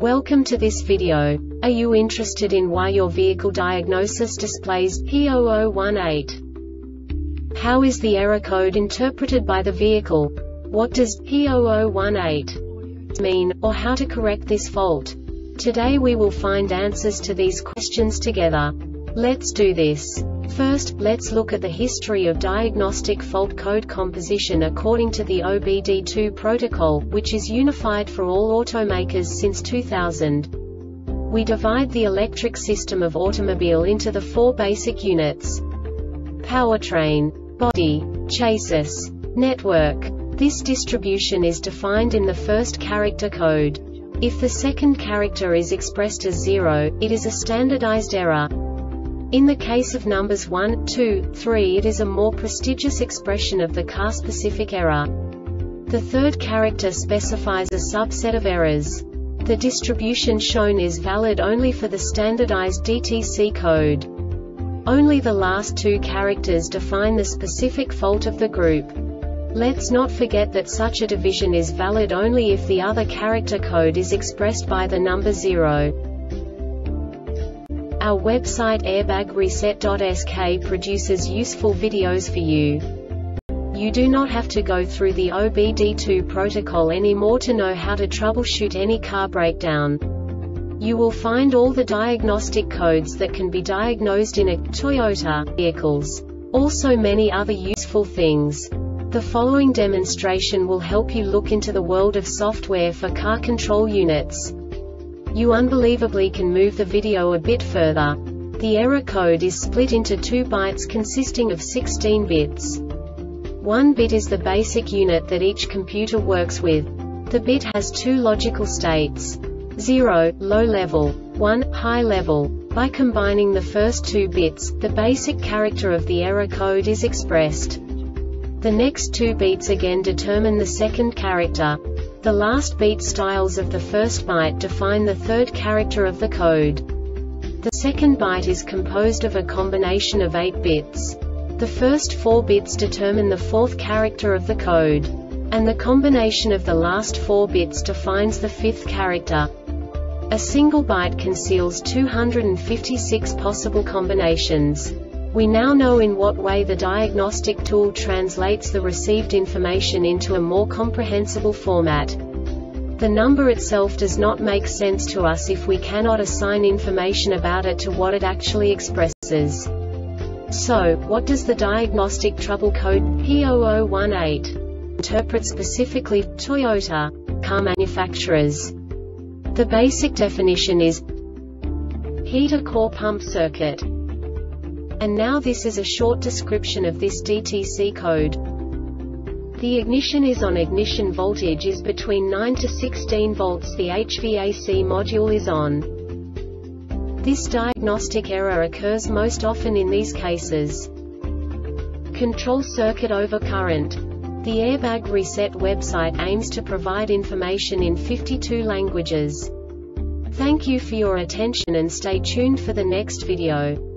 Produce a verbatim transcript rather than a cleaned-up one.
Welcome to this video. Are you interested in why your vehicle diagnosis displays P zero zero one eight? How is the error code interpreted by the vehicle? What does P zero zero one eight mean, or how to correct this fault? Today we will find answers to these questions together. Let's do this. First, let's look at the history of diagnostic fault code composition according to the O B D two protocol, which is unified for all automakers since two thousand. We divide the electric system of automobile into the four basic units: powertrain, body, chassis, network. This distribution is defined in the first character code. If the second character is expressed as zero, it is a standardized error. In the case of numbers one, two, three, it is a more prestigious expression of the car-specific error. The third character specifies a subset of errors. The distribution shown is valid only for the standardized D T C code. Only the last two characters define the specific fault of the group. Let's not forget that such a division is valid only if the other character code is expressed by the number zero. Our website airbag reset dot S K produces useful videos for you. You do not have to go through the O B D two protocol anymore to know how to troubleshoot any car breakdown. You will find all the diagnostic codes that can be diagnosed in a Toyota vehicles. Also many other useful things. The following demonstration will help you look into the world of software for car control units. You unbelievably can move the video a bit further. The error code is split into two bytes consisting of sixteen bits. One bit is the basic unit that each computer works with. The bit has two logical states: zero, low level, one, high level. By combining the first two bits, the basic character of the error code is expressed. The next two beats again determine the second character. The last beat styles of the first byte define the third character of the code. The second byte is composed of a combination of eight bits. The first four bits determine the fourth character of the code. And the combination of the last four bits defines the fifth character. A single byte conceals two hundred fifty-six possible combinations. We now know in what way the diagnostic tool translates the received information into a more comprehensible format. The number itself does not make sense to us if we cannot assign information about it to what it actually expresses. So, what does the diagnostic trouble code P zero zero one eight interpret specifically for Toyota car manufacturers? The basic definition is heater core pump circuit. And now this is a short description of this D T C code. The ignition is on. Ignition voltage is between nine to sixteen volts. The H V A C module is on. This diagnostic error occurs most often in these cases: control circuit overcurrent. The Airbag Reset website aims to provide information in fifty-two languages. Thank you for your attention and stay tuned for the next video.